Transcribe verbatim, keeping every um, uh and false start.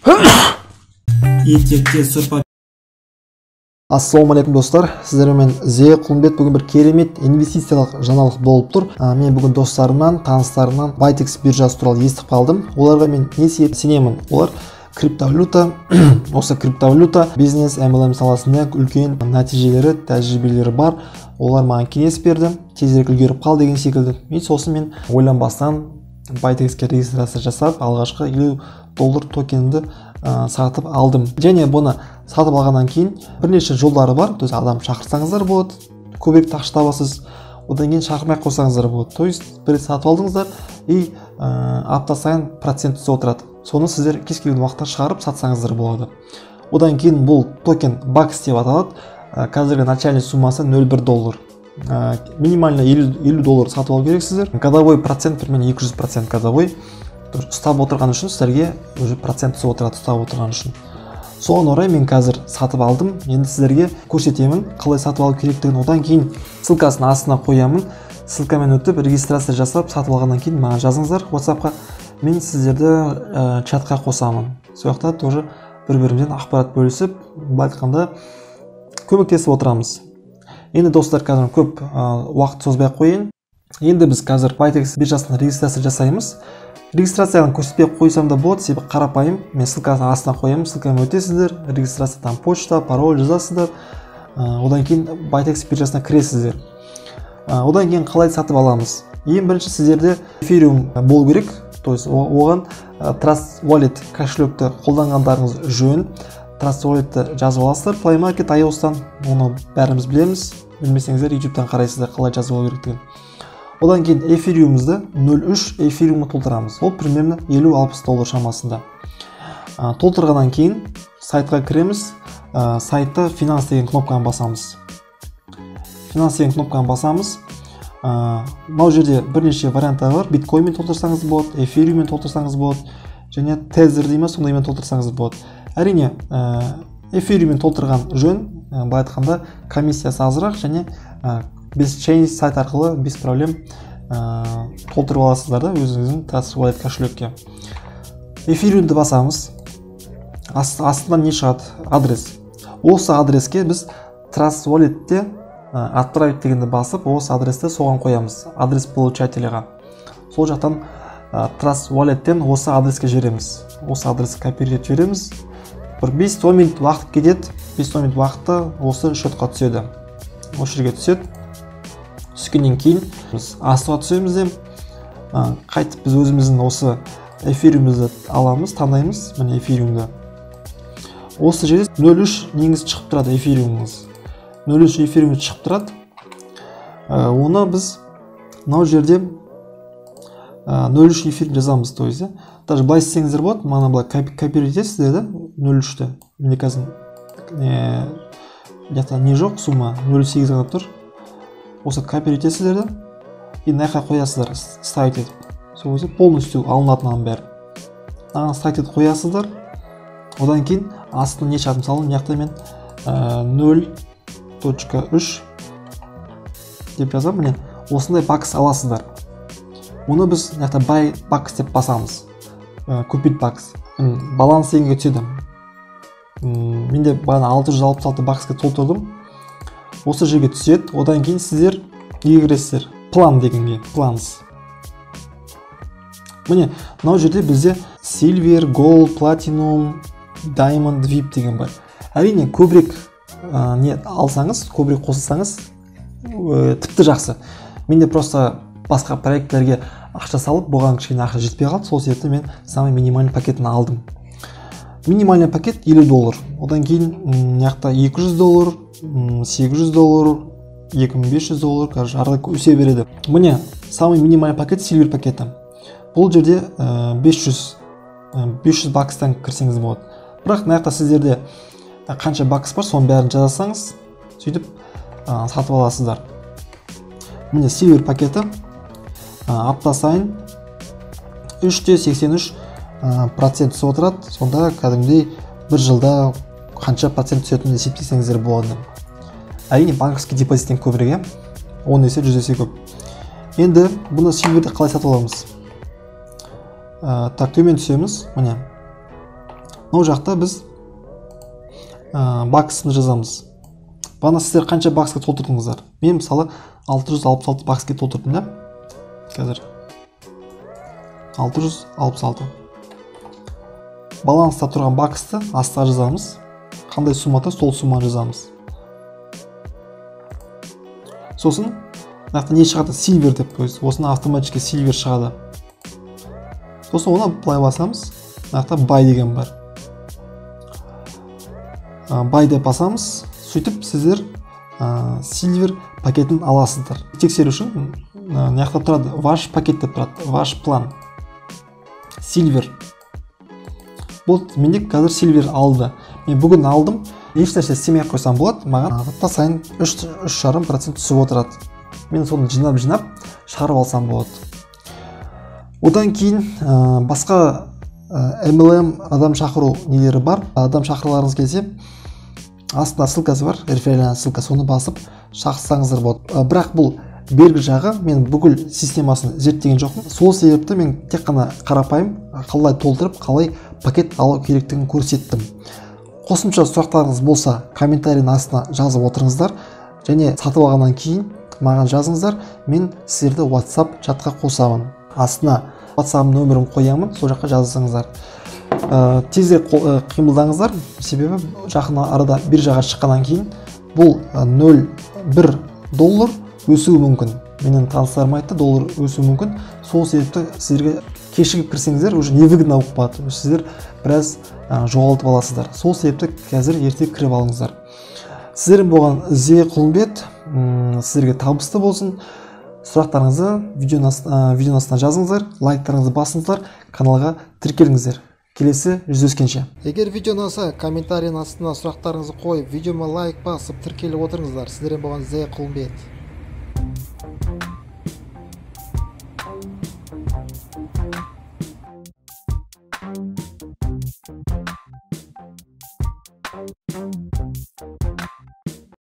етекте сұрпа. Ассалаумағалейкум достар, сіздермен Зе Құлымбет. Бүгін бір керемет инвестициялық жаңалық болып тұр. Мен бүгін достарымнан, таныстарымнан Байтекс биржасы туралы естіп қалдым. Оларға мен не себеп сенемін? Олар криптовалюта, осы криптовалюта бизнес эм эл эм саласында үлкен нәтижелері, тәжірибелері бар. Олар маған кеңес берді, тезірек үлгеріп қал деген секілді. Мен сосын мен ойланбастан Байтекске регистрация жасап, алғашқы елу доллар токенді ә, сатып алдым. Және бұны сатып алғаннан кейін бірнеше жолдары бар. То есть адам шақырсаңыздар болады, көбірек ақша табасыз. Одан кейін шақырмай қойсаңыздар болады. То есть бір сатып алдыңыздар и ә, апта сайын процент түсіп отырады. Соны сіздер кез келген уақытта шығарып сатсаңыздар болады. Одан кейін бұл токен бакс деп аталады. Ә, қазіргі начальный суммасы нөл бір доллар. Ә, минимально елу доллар сатып алу керексіздер. Годовой процент примерно екі жүз процент годовой. Ұстап отырған үшін сіздерге уже процент түсіп отырады, ұстап отырған үшін. Соған орай мен қазір сатып алдым. Енді сіздерге көрсетемін қалай сатып алу керектігін. Одан кейін ссылкасын астына қоямын. Ссылкамен өтіп регистрация жасап сатып алғаннан кейін маған жазыңыздар WhatsApp-қа. Мен сіздерді ә, чатқа қосамын. Сол жақта тоже бір-бірімізден ақпарат бөлісіп, былай айтқанда көмектесіп отырамыз. Енді достар, қазір көп ә, уақыт созбай қойын. Енді біз қазір Байтекс биржасына регистрация жасаймыз. Регистрацияны көрсетпей қойсам да болады, себебі қарапайым. Мен ссылкасын астына қоямын, ссылкамен өтесіздер, регистрациядан почта, пароль жазасыздар. ә, Одан кейін Байтекс биржасына кіресіздер. ә, Одан кейін қалай сатып аламыз? Ең бірінші сіздерде эфириум болу керек. То есть оған Trust Wallet кошелекті қолданғандарыңыз жөн. Trust Walletті жазып аласыздар Play Market точка ай о-стан. Оны бәріміз білеміз. Білмесеңіздер ютубтан қарайсыздар қалай жазып алу керектігін. Одан кейін эфириумымызды нөл үш эфириумы толтырамыз. Ол примерно елу алпыс доллар шамасында. ә, Толтырғаннан кейін сайтқа кіреміз. ә, Сайтта финанс деген кнопканы басамыз. Финанс деген кнопканы басамыз. Мынау жерде бірнеше варианттар бар. Биткойнмен толтырсаңыз болады, эфириуммен толтырсаңыз болады, және тезер дейме сондаймен толтырсаңыз болады. Әрине эфириуммен толтырған жөн, былай айтқанда комиссиясы азырақ, және без chain сайт арқылы без проблем толтырып аласыздар да өзіңіздің Trust Wallet кошелекке. Эфириумды басамыз. Астынан не шығады? Адрес. Осы адреске біз Trust Wallet'те отправить дегенді басып, осы адресті соған қоямыз, адрес получателяға. Сол жақтан Trust Wallet'тен осы адреске жібереміз. Осы адресті копировать жібереміз. Бір бес-он минут уақыт кетеді. бес-он минут уақытта осы счетқа түседі. Осы жерге түседі. Түскеннен кейін біз астыға түсеміз де қайтып біз өзіміздің осы эфириумымызды аламыз, таңдаймыз. Міне эфириумды. Осы жерде нөл үш неңіз шығып тұрады, эфириумыңыз. нөл үш эфириум шығып тұрады. Оны біз мынау жерде нөл үш эфириум жазамыз. То есть, даже былай істеңіздер болады, мана былай копировать етесіздер да нөл үшті. Мне қазір не жоқ, сумма нөл сегіз ғана тұр. Осы копировать етесіздер да и мына қоясыздар, ставить етіп. Сол кезде полностью алынатынын бәрі. Мына ставить етіп қоясыздар. Одан кейін астына не шығады? Мысалы, мына жақта мен нөл точка үш деп жазам. Міне осындай бакс аласыздар. Оны біз мына жақта buy бакс деп басамыз. Купить бакс. Баланс дегенге түседі. Менде бағана алты жүз алпыс алты баксқа толтырдым. Осы жерге түседі. Одан кейін сіздер неге кіресіздер? План дегенге. Планс. Міне мынау жерде бізде Silver, Gold, Platinum, Diamond, ви ай пи деген бар. Әрине көбірек ә, не алсаңыз, көбірек қосылсаңыз ә, тіпті жақсы. Менде просто басқа проекттерге ақша салып, бұған кішкене ақша жетпей қалды. Сол себепті мен самый минимальный пакетін алдым. Минимальный пакет елу доллар. Одан кейін мына екі жүз доллар, сегіз жүз доллар, екі мың бес жүз доллар, короче, арада өсе береді. Міне самый минимальный пакет Silver пакеті. Бұл жерде ә, бес жүз бакстан кірсеңіз болады. Бірақ мына жақта сіздерде қанша бакс бар, соның бәрін жазасаңыз, сөйтіп ә, сатып аласыздар. Міне Silver пакеті ә, апта сайын үш те сексен үш процент түсіп отырады. Сонда кәдімгідей бір жылда қанша процент түсетінін есептесеңіздер болады. Әрине банковский депозиттен көбірек, он есе жүз есе көп. Енді бұны Silver'де қалай сатып аламыз? ә, Так, төмен түсеміз. Міне мынау жақта біз баксыны жазамыз. Бағана сіздер қанша баксқа толтырдыңыздар? Мен мысалы алты жүз алпыс алты баксқа толтырдым да. Қазір алты жүз алпыс алты. Баланста тұрған баксты астына жазамыз. Қандай суммада сол сумманы жазамыз. Сосын мынақты не шығады? Silver деп қойсыз. Осыны автоматически Silver шығады. Сосын оны былай басамыз. Мынақты buy деген бар. Buy деп басамыз. Сөйтіп сіздер Silver пакетін аласыздар. Тексеру үшін мынақты тұрады ваш пакет деп тұрады. Ваш план. Silver. Бұл менде қазір Silver алды. Мен бүгін алдым. Еш нәрсе істемей қойсам болады. Маған апта сайын үш жарым процент түсіп отырады. Мен соны жинап-жинап шығарып алсам болады. Одан кейін басқа эм эл эм адам шақыру нелері бар. Адам шақыруларыңыз келсе, астында ссылкасы бар, реферальная ссылка, соны басып шақырсаңыздар болады. Бірақ бұл бергі жағы мен бүкіл системасын зерттеген жоқпын. Сол себепті мен тек қана қарапайым қалай толтырып, қалай пакет алу керектігін көрсеттім. Қосымша сұрақтарыңыз болса, комментарийдің астына жазып отырыңыздар, және сатып алғаннан кейін маған жазыңыздар, мен сіздерді WhatsApp чатқа қосамын. Астына WhatsApp нөмірін қоямын, сол жаққа жазсаңыздар. Тезірек қимылдаңыздар, себебі жақын арада биржаға шыққаннан кейін бұл нөл бір доллар өсуі мүмкін. Менің таныстарым айтты, доллар өсуі мүмкін. Сол себепті сіздерге кешігіп кірсеңіздер, уже невыгодно болып қалады. Сіздер біраз жоғалтып аласыздар. Сол себепті қазір ерте кіріп алыңыздар. Сіздердің болған Зе Құлымбет, сіздерге табысты болсын. Сұрақтарыңызды видеоның астына жазыңыздар, лайктарыңызды басыңыздар, каналға тіркеліңіздер. Келесі жүздескенше. Егер видео ұнаса, комментарийдің астына сұрақтарыңызды қойып, видеома лайк басып тіркеліп отырыңыздар. Сіздердің болған Зе Құлымбет.